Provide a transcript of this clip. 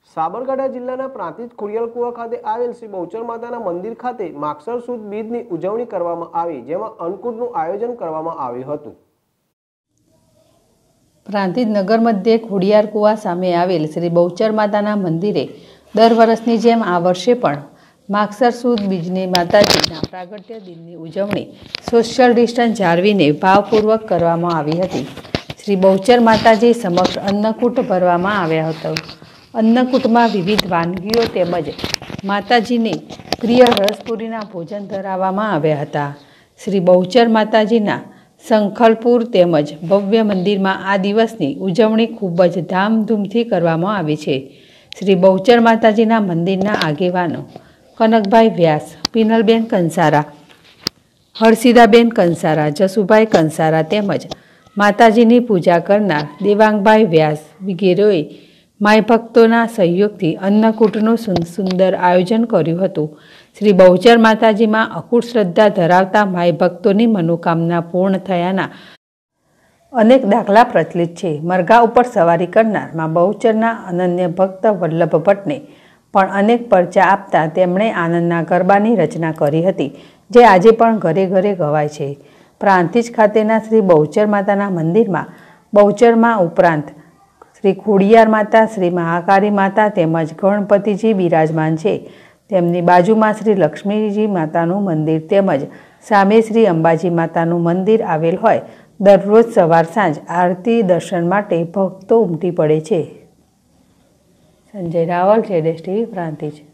સાબરકાંઠા જિલ્લાના પ્રાંતિજ ખોડિયાલકુવા ખાતે આવેલ શ્રી બહુચર માતાના મંદિર ખાતે માગસર સુદ બીજની ઉજવણી કરવામાં આવી, જેમાં અન્નકૂટનું આયોજન કરવામાં આવ્યું હતું। પ્રાંતિજ નગર મધ્યે ખોડિયાલકુવા સામે આવેલ શ્રી બહુચર માતાના મંદિરે દર વર્ષની જેમ આ વર્ષે પણ માગસર સુદ બીજની માતાજીના પ્રાગટ્ય દિનની ઉજવણી સોશિયલ ડિસ્ટન્સ જાળવીને ભાવપૂર્વક કરવામાં આવી હતી। શ્રી બહુચર માતાજી સમક્ષ અન્નકૂટ ભરવામાં આવ્યા હતા। અન્નકૂટમાં વિવિધ વાનગીઓ તેમજ માતાજીની પ્રિય રસપુરીના ભોજન ધરાવવામાં આવ્યા હતા। શ્રી બહુચર માતાજીના સંખલપુર તેમજ ભવ્ય મંદિરમાં આ દિવસની ઉજવણી ખૂબ જ ધામધૂમથી કરવામાં આવી છે। શ્રી બહુચર માતાજીના મંદિરના આગેવાનો કનકભાઈ વ્યાસ, પિનલબેન કંસારા, હર્ષિદાબેન કંસારા, જસુભાઈ કંસારા તેમજ માતાજીની પૂજા કરનાર દેવાંગભાઈ વ્યાસ વગેરેએ માય ભક્તોના સહયોગથી અન્નકૂટનું સુંદર આયોજન કર્યું હતું। શ્રી બહુચર માતાજીમાં અકૂટ શ્રદ્ધા ધરાવતા માય ભક્તોની મનોકામના પૂર્ણ થયાના અનેક દાખલા પ્રચલિત છે। મરઘા ઉપર સવારી કરનાર માં બહુચરના અનન્ય ભક્ત વલ્લભ ભટ્ટને પણ અનેક પરચા આપતા તેમણે આનંદના ગરબાની રચના કરી હતી, જે આજે પણ ઘરે ઘરે ગવાય છે। પ્રાંતિજ ખાતેના શ્રી બહુચર માતાના મંદિરમાં બહુચરમાં ઉપરાંત શ્રી ખોડિયાર માતા, શ્રી મહાકાળી માતા તેમજ ગણપતિજી બિરાજમાન છે। તેમની બાજુમાં શ્રી લક્ષ્મીજી માતાનું મંદિર તેમજ સામે શ્રી અંબાજી માતાનું મંદિર આવેલ હોય દરરોજ સવાર સાંજ આરતી દર્શન માટે ભક્તો ઉમટી પડે છે। સંજય રાવલ, ZSTV પ્રાંતિજ।